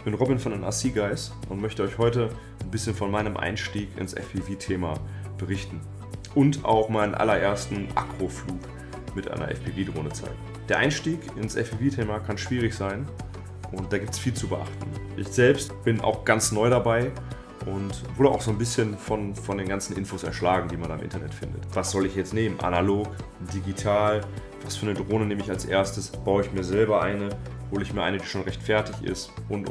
bin Robin von den RC Guys und möchte euch heute ein bisschen von meinem Einstieg ins FPV-Thema berichten und auch meinen allerersten Akroflug mit einer FPV-Drohne zeigen. Der Einstieg ins FPV-Thema kann schwierig sein und da gibt es viel zu beachten. Ich selbst bin auch ganz neu dabei und wurde auch so ein bisschen von den ganzen Infos erschlagen, die man am Internet findet. Was soll ich jetzt nehmen? Analog, digital, was für eine Drohne nehme ich als erstes? Baue ich mir selber eine? Hole ich mir eine, die schon recht fertig ist? Und.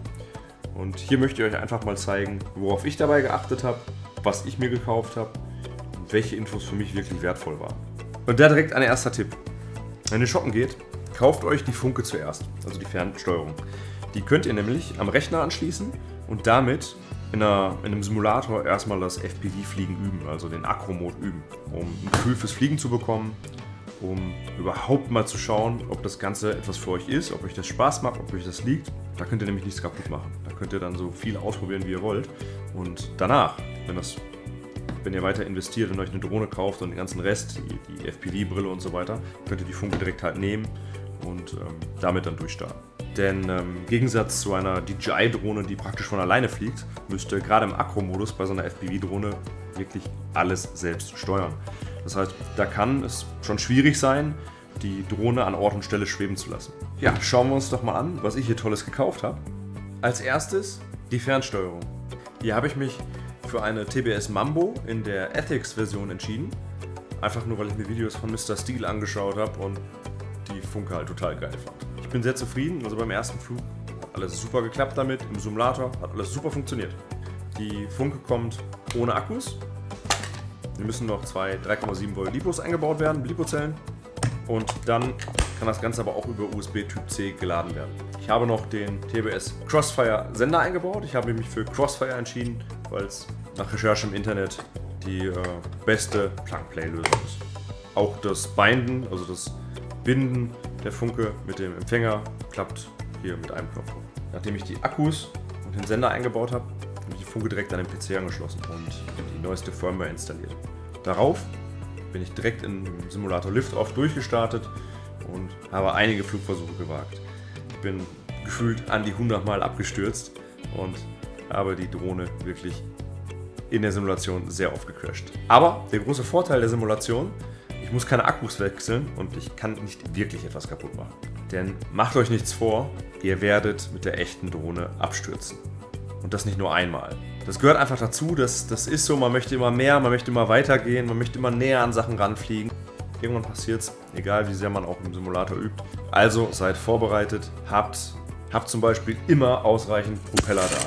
Und hier möchte ich euch einfach mal zeigen, worauf ich dabei geachtet habe, was ich mir gekauft habe und welche Infos für mich wirklich wertvoll waren. Und da direkt ein erster Tipp. Wenn ihr shoppen geht, kauft euch die Funke zuerst, also die Fernsteuerung. Die könnt ihr nämlich am Rechner anschließen und damit in einem Simulator erstmal das FPV-Fliegen üben, also den Akro-Mode üben, um ein Gefühl fürs Fliegen zu bekommen, um überhaupt mal zu schauen, ob das Ganze etwas für euch ist, ob euch das Spaß macht, ob euch das liegt. Da könnt ihr nämlich nichts kaputt machen. Da könnt ihr dann so viel ausprobieren, wie ihr wollt. Und danach, wenn ihr weiter investiert und euch eine Drohne kauft und den ganzen Rest, die FPV-Brille und so weiter, könnt ihr die Funke direkt halt nehmen und damit dann durchstarten. Denn im Gegensatz zu einer DJI-Drohne, die praktisch von alleine fliegt, müsst ihr gerade im Akro-Modus bei so einer FPV-Drohne wirklich alles selbst steuern. Das heißt, da kann es schon schwierig sein, die Drohne an Ort und Stelle schweben zu lassen. Ja, schauen wir uns doch mal an, was ich hier Tolles gekauft habe. Als erstes die Fernsteuerung. Hier habe ich mich für eine TBS Mambo in der Ethics-Version entschieden. Einfach nur, weil ich mir Videos von Mr. Steel angeschaut habe und die Funke halt total geil fand. Ich bin sehr zufrieden, also beim ersten Flug hat alles super geklappt damit, im Simulator hat alles super funktioniert. Die Funke kommt ohne Akkus. Hier müssen noch zwei 3,7 Volt Lipos eingebaut werden, Lipozellen. Und dann kann das Ganze aber auch über USB Typ C geladen werden. Ich habe noch den TBS Crossfire Sender eingebaut. Ich habe mich für Crossfire entschieden, weil es nach Recherche im Internet die beste Plug-and-Play-Lösung ist. Auch das Binden, also das Binden der Funke mit dem Empfänger, klappt hier mit einem Knopf. Nachdem ich die Akkus und den Sender eingebaut habe, habe ich die Funke direkt an den PC angeschlossen und die neueste Firmware installiert. Darauf bin ich direkt in den Simulator Liftoff durchgestartet und habe einige Flugversuche gewagt. Ich bin gefühlt an die 100 Mal abgestürzt und habe die Drohne wirklich in der Simulation sehr oft gecrasht. Aber der große Vorteil der Simulation: ich muss keine Akkus wechseln und ich kann nicht wirklich etwas kaputt machen. Denn macht euch nichts vor, ihr werdet mit der echten Drohne abstürzen. Und das nicht nur einmal. Das gehört einfach dazu, das ist so, man möchte immer mehr, man möchte immer weitergehen, man möchte immer näher an Sachen ranfliegen. Irgendwann passiert's, egal wie sehr man auch im Simulator übt. Also seid vorbereitet, habt zum Beispiel immer ausreichend Propeller da.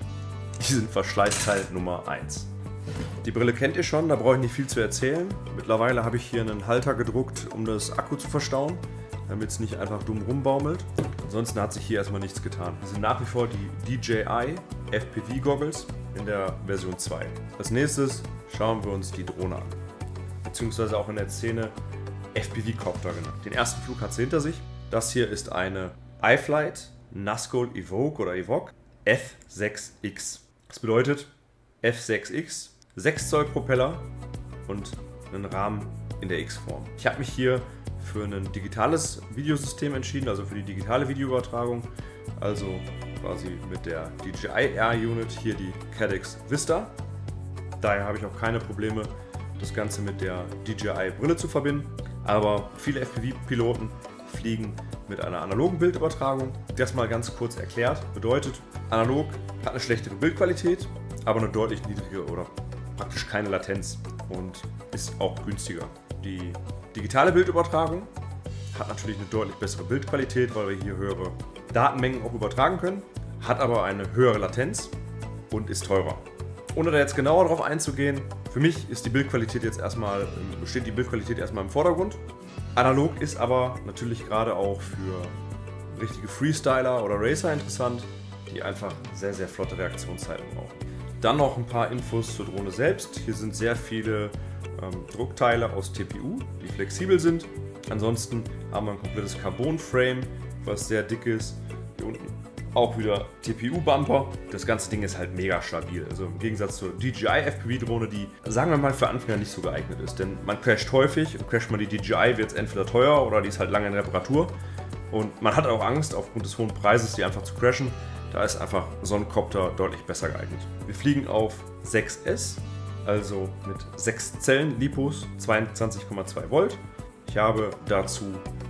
Die sind Verschleißteil Nummer 1. Die Brille kennt ihr schon, da brauche ich nicht viel zu erzählen. Mittlerweile habe ich hier einen Halter gedruckt, um das Akku zu verstauen, damit es nicht einfach dumm rumbaumelt. Ansonsten hat sich hier erstmal nichts getan. Wir sind nach wie vor die DJI FPV Goggles in der Version 2. Als nächstes schauen wir uns die Drohne an, beziehungsweise auch in der Szene FPV-Copter genannt. Den ersten Flug hat sie hinter sich. Das hier ist eine iFlight Nazgul Evoque oder Evoque F6X. Das bedeutet F6X, 6 Zoll Propeller und einen Rahmen in der X-Form. Ich habe mich hier für ein digitales Videosystem entschieden, also für die digitale Videoübertragung, also quasi mit der DJI Air Unit, hier die Caddx Vista. Daher habe ich auch keine Probleme, das Ganze mit der DJI Brille zu verbinden, aber viele FPV-Piloten fliegen mit einer analogen Bildübertragung. Das mal ganz kurz erklärt, bedeutet, analog hat eine schlechtere Bildqualität, aber eine deutlich niedrigere oder praktisch keine Latenz und ist auch günstiger. Die digitale Bildübertragung hat natürlich eine deutlich bessere Bildqualität, weil wir hier höhere Datenmengen auch übertragen können, hat aber eine höhere Latenz und ist teurer. Ohne da jetzt genauer darauf einzugehen, für mich ist die Bildqualität steht die Bildqualität erstmal im Vordergrund. Analog ist aber natürlich gerade auch für richtige Freestyler oder Racer interessant, die einfach sehr, sehr flotte Reaktionszeiten brauchen. Dann noch ein paar Infos zur Drohne selbst. Hier sind sehr viele Druckteile aus TPU, die flexibel sind. Ansonsten haben wir ein komplettes Carbon-Frame, was sehr dick ist. Hier unten auch wieder TPU-Bumper. Das ganze Ding ist halt mega stabil. Also im Gegensatz zur DJI FPV-Drohne, die, sagen wir mal, für Anfänger nicht so geeignet ist. Denn man crasht häufig und crasht man die DJI, wird es entweder teuer oder die ist halt lange in Reparatur. Und man hat auch Angst, aufgrund des hohen Preises, die einfach zu crashen. Da ist einfach so ein Copter deutlich besser geeignet. Wir fliegen auf 6S, also mit 6 Zellen Lipos, 22,2 Volt. Ich habe dazu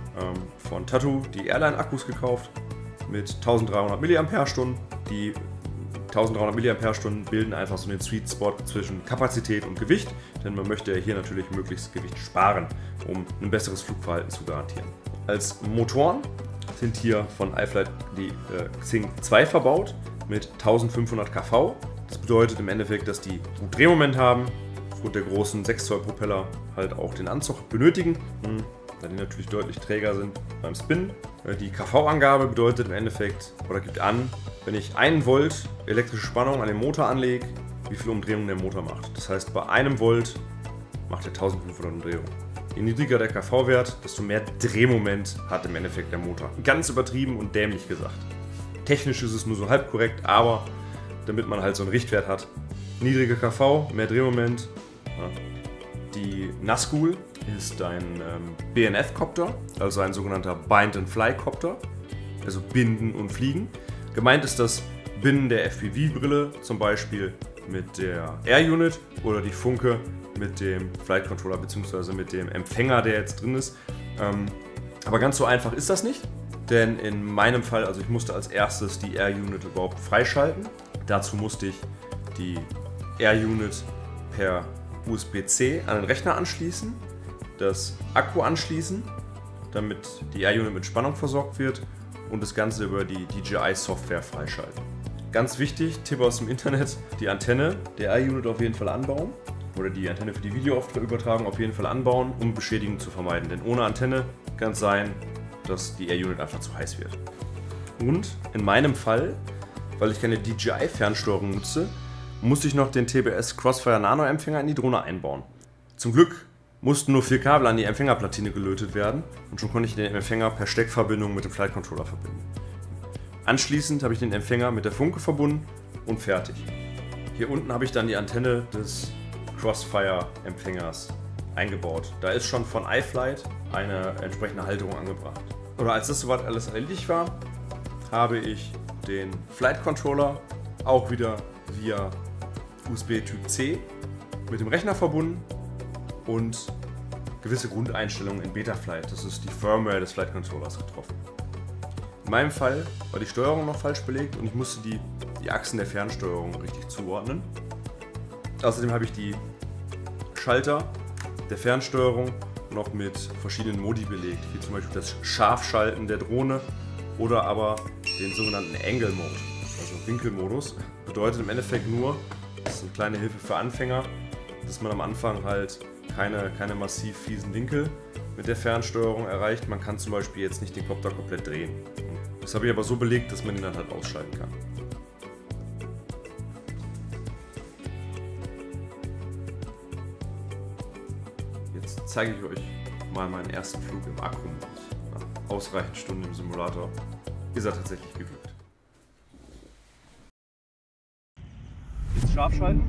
von Tattu die Airline-Akkus gekauft mit 1300 mAh. Die 1300 mAh bilden einfach so den Sweet Spot zwischen Kapazität und Gewicht, denn man möchte hier natürlich möglichst Gewicht sparen, um ein besseres Flugverhalten zu garantieren. Als Motoren sind hier von iFlight die Xing 2 verbaut mit 1500 kV. Das bedeutet im Endeffekt, dass die gut Drehmoment haben, aufgrund der großen 6 Zoll Propeller halt auch den Anzug benötigen, da die natürlich deutlich träger sind beim Spin. Die KV-Angabe bedeutet im Endeffekt, oder gibt an, wenn ich 1 Volt elektrische Spannung an den Motor anlege, wie viel Umdrehungen der Motor macht. Das heißt, bei 1 Volt macht er 1500 Umdrehungen. Je niedriger der KV-Wert, desto mehr Drehmoment hat im Endeffekt der Motor. Ganz übertrieben und dämlich gesagt. Technisch ist es nur so halb korrekt, aber damit man halt so einen Richtwert hat. Niedriger KV, mehr Drehmoment. Ja. Die Nazgul ist ein BNF-Copter, also ein sogenannter Bind-and-Fly-Copter, also Binden und Fliegen. Gemeint ist das Binden der FPV-Brille, zum Beispiel mit der Air Unit oder die Funke mit dem Flight Controller bzw. mit dem Empfänger, der jetzt drin ist. Aber ganz so einfach ist das nicht, denn in meinem Fall, also ich musste als erstes die Air Unit überhaupt freischalten. Dazu musste ich die Air Unit per USB-C an den Rechner anschließen, das Akku anschließen, damit die Air Unit mit Spannung versorgt wird und das Ganze über die DJI-Software freischalten. Ganz wichtig, Tipp aus dem Internet, die Antenne der Air Unit auf jeden Fall anbauen oder die Antenne für die Videoübertragung auf jeden Fall anbauen, um Beschädigungen zu vermeiden, denn ohne Antenne kann es sein, dass die Air Unit einfach zu heiß wird. Und in meinem Fall, weil ich keine DJI-Fernsteuerung nutze, musste ich noch den TBS Crossfire Nano Empfänger in die Drohne einbauen. Zum Glück mussten nur 4 Kabel an die Empfängerplatine gelötet werden und schon konnte ich den Empfänger per Steckverbindung mit dem Flight Controller verbinden. Anschließend habe ich den Empfänger mit der Funke verbunden und fertig. Hier unten habe ich dann die Antenne des Crossfire Empfängers eingebaut. Da ist schon von iFlight eine entsprechende Halterung angebracht. Oder als das soweit alles erledigt war, habe ich den Flight Controller auch wieder via USB Typ C mit dem Rechner verbunden und gewisse Grundeinstellungen in Betaflight, das ist die Firmware des Flight Controllers, getroffen. In meinem Fall war die Steuerung noch falsch belegt und ich musste die Achsen der Fernsteuerung richtig zuordnen. Außerdem habe ich die Schalter der Fernsteuerung noch mit verschiedenen Modi belegt, wie zum Beispiel das Scharfschalten der Drohne oder aber den sogenannten Angle Mode, also Winkelmodus. Bedeutet im Endeffekt nur, das ist eine kleine Hilfe für Anfänger, dass man am Anfang halt keine massiv fiesen Winkel mit der Fernsteuerung erreicht. Man kann zum Beispiel jetzt nicht den Copter komplett drehen. Das habe ich aber so belegt, dass man ihn dann halt ausschalten kann. Jetzt zeige ich euch mal meinen ersten Flug im Akku-Modus. Nach ausreichend Stunden im Simulator ist er tatsächlich geglückt. Jetzt scharf schalten.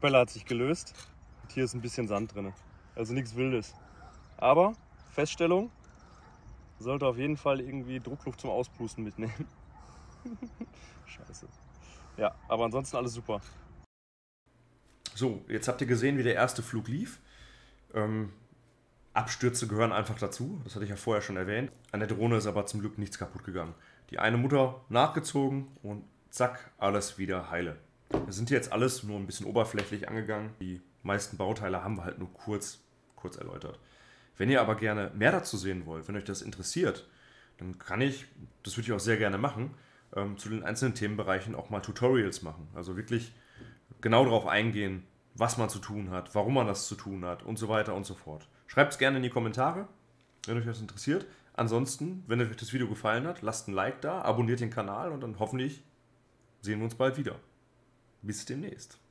Propeller hat sich gelöst. Und hier ist ein bisschen Sand drin. Also nichts Wildes. Aber Feststellung, sollte auf jeden Fall irgendwie Druckluft zum Auspusten mitnehmen. Scheiße. Ja, aber ansonsten alles super. So, jetzt habt ihr gesehen, wie der erste Flug lief. Abstürze gehören einfach dazu, das hatte ich ja vorher schon erwähnt. An der Drohne ist aber zum Glück nichts kaputt gegangen. Die eine Mutter nachgezogen und zack, alles wieder heile. Wir sind jetzt alles nur ein bisschen oberflächlich angegangen. Die meisten Bauteile haben wir halt nur kurz erläutert. Wenn ihr aber gerne mehr dazu sehen wollt, wenn euch das interessiert, dann kann ich, das würde ich auch sehr gerne machen, zu den einzelnen Themenbereichen auch mal Tutorials machen. Also wirklich genau darauf eingehen, was man zu tun hat, warum man das zu tun hat und so weiter und so fort. Schreibt es gerne in die Kommentare, wenn euch das interessiert. Ansonsten, wenn euch das Video gefallen hat, lasst ein Like da, abonniert den Kanal und dann hoffentlich sehen wir uns bald wieder. Bis demnächst.